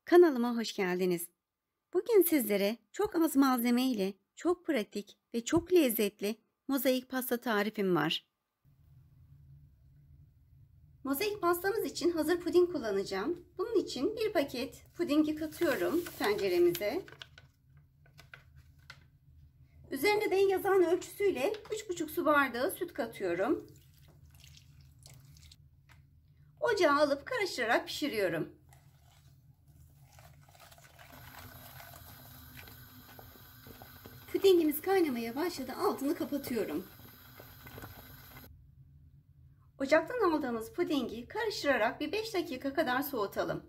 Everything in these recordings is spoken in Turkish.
Kanalıma hoş geldiniz. Bugün sizlere çok az malzeme ile çok pratik ve çok lezzetli mozaik pasta tarifim var. Mozaik pastamız için hazır puding kullanacağım. Bunun için bir paket pudingi katıyorum tenceremize. Üzerinde de yazan ölçüsüyle 3,5 su bardağı süt katıyorum. Ocağa alıp karıştırarak pişiriyorum. Pudingimiz kaynamaya başladı. Altını kapatıyorum. Ocaktan aldığımız pudingi karıştırarak bir 5 dakika kadar soğutalım.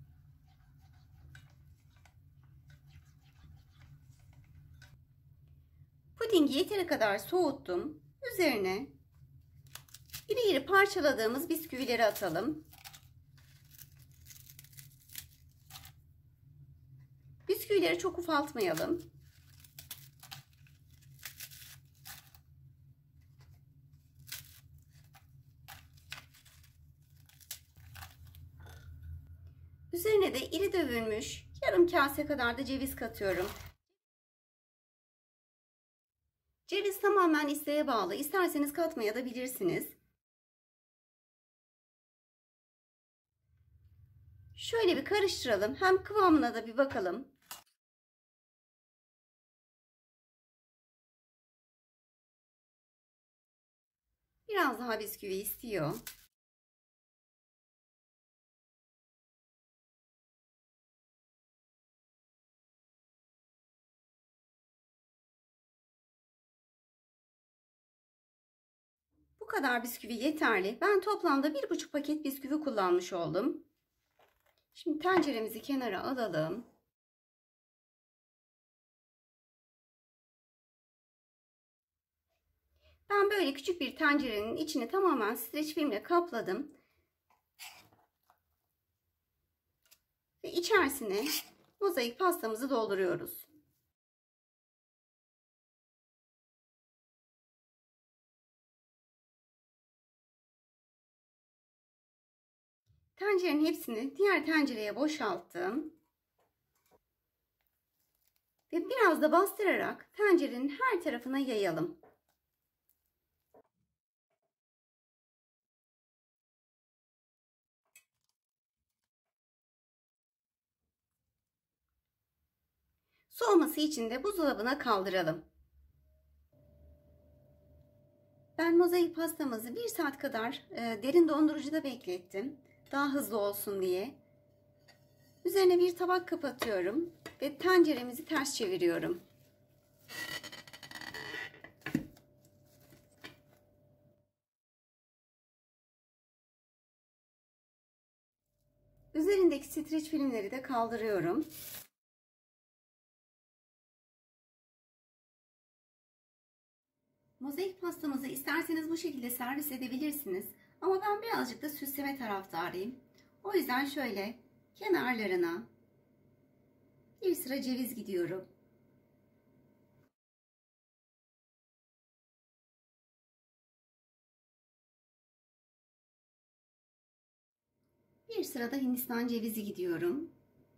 Pudingi yeteri kadar soğuttum. Üzerine iri iri parçaladığımız bisküvileri atalım. Bisküvileri çok ufaltmayalım. Üzerine de iri dövülmüş yarım kase kadar da ceviz katıyorum. Ceviz tamamen isteğe bağlı. İsterseniz katmaya da bilirsiniz. Şöyle bir karıştıralım. Hem kıvamına da bir bakalım. Biraz daha bisküvi istiyor. Bu kadar bisküvi yeterli. Ben toplamda 1,5 paket bisküvi kullanmış oldum. Şimdi tenceremizi kenara alalım. Ben böyle küçük bir tencerenin içini tamamen streç filmle kapladım. Ve içerisine mozaik pastamızı dolduruyoruz. Tencerenin hepsini diğer tencereye boşalttım. Ve biraz da bastırarak tencerenin her tarafına yayalım. Soğuması için de buzdolabına kaldıralım. Ben mozaik pastamızı 1 saat kadar derin dondurucuda beklettim. Daha hızlı olsun diye. Üzerine bir tabak kapatıyorum ve tenceremizi ters çeviriyorum. Üzerindeki streç filmleri de kaldırıyorum. Mozaik pastamızı isterseniz bu şekilde servis edebilirsiniz. Ama ben birazcık da süsleme taraftarıyım. O yüzden şöyle kenarlarına bir sıra ceviz gidiyorum. Bir sırada Hindistan cevizi gidiyorum.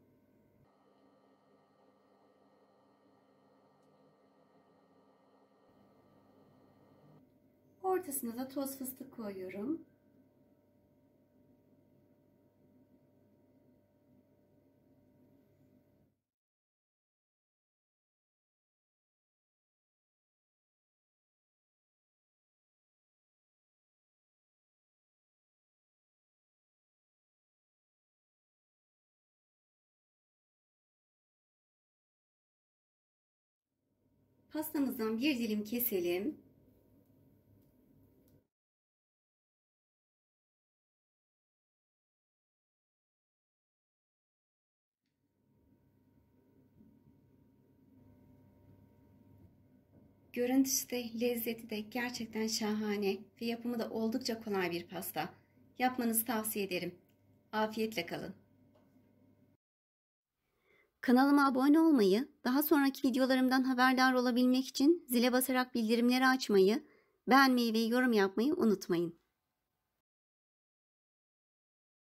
Ortasına da toz fıstık koyuyorum. Pastamızdan bir dilim keselim. Görüntüsü de lezzeti de gerçekten şahane ve yapımı da oldukça kolay bir pasta. Yapmanızı tavsiye ederim. Afiyetle kalın. Kanalıma abone olmayı, daha sonraki videolarımdan haberdar olabilmek için zile basarak bildirimleri açmayı, beğenmeyi ve yorum yapmayı unutmayın.